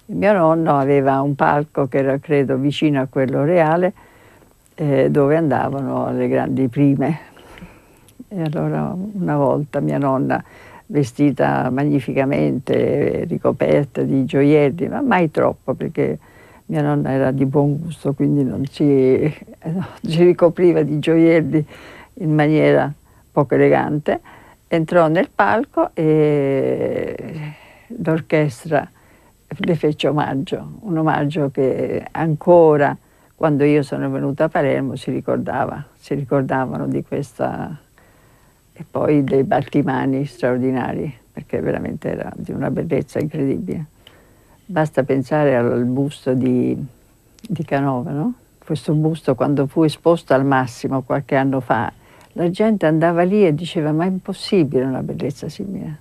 Mio nonno aveva un palco che era credo vicino a quello reale, dove andavano le grandi prime. E allora una volta mia nonna, vestita magnificamente, ricoperta di gioielli, ma mai troppo perché mia nonna era di buon gusto, quindi non si ricopriva di gioielli in maniera poco elegante, entrò nel palco e l'orchestra le fece omaggio, un omaggio che ancora quando io sono venuta a Palermo si ricordavano di questa, e poi dei battimani straordinari, perché veramente era di una bellezza incredibile. Basta pensare al busto di Canova, no? Questo busto quando fu esposto al massimo qualche anno fa, la gente andava lì e diceva ma è impossibile una bellezza simile.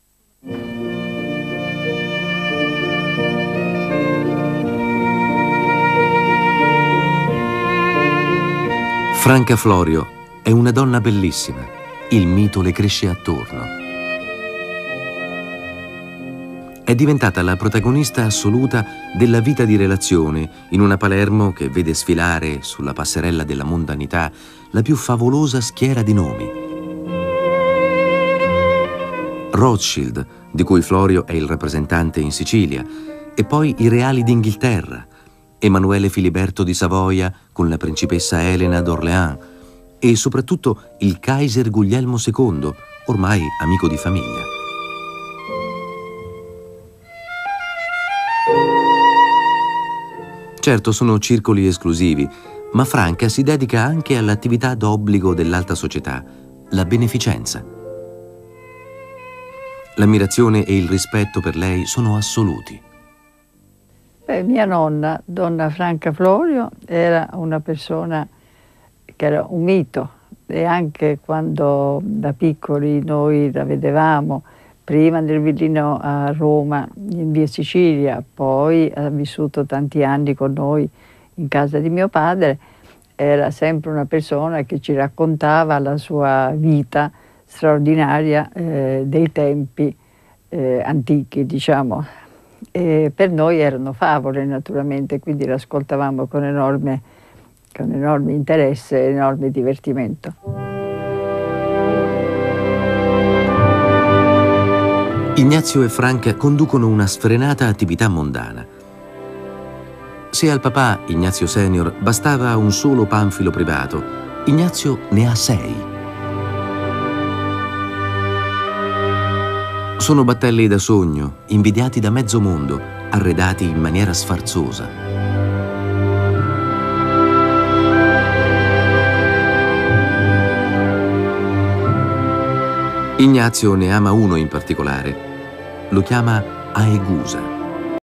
Franca Florio è una donna bellissima, il mito le cresce attorno. È diventata la protagonista assoluta della vita di relazione in una Palermo che vede sfilare sulla passerella della mondanità la più favolosa schiera di nomi. Rothschild, di cui Florio è il rappresentante in Sicilia, e poi i reali d'Inghilterra, Emanuele Filiberto di Savoia con la principessa Elena d'Orléans e soprattutto il Kaiser Guglielmo II, ormai amico di famiglia. Certo, sono circoli esclusivi, ma Franca si dedica anche all'attività d'obbligo dell'alta società, la beneficenza. L'ammirazione e il rispetto per lei sono assoluti. Mia nonna, donna Franca Florio, era una persona che era un mito e anche quando da piccoli noi la vedevamo, prima nel villino a Roma, in via Sicilia, poi ha vissuto tanti anni con noi in casa di mio padre, era sempre una persona che ci raccontava la sua vita straordinaria dei tempi antichi, diciamo. E per noi erano favole naturalmente, quindi l'ascoltavamo con enorme interesse e enorme divertimento. Ignazio e Franca conducono una sfrenata attività mondana. Se al papà, Ignazio Senior, bastava un solo panfilo privato, Ignazio ne ha 6. Sono battelli da sogno, invidiati da mezzo mondo, arredati in maniera sfarzosa. Ignazio ne ama uno in particolare. Lo chiama Aegusa.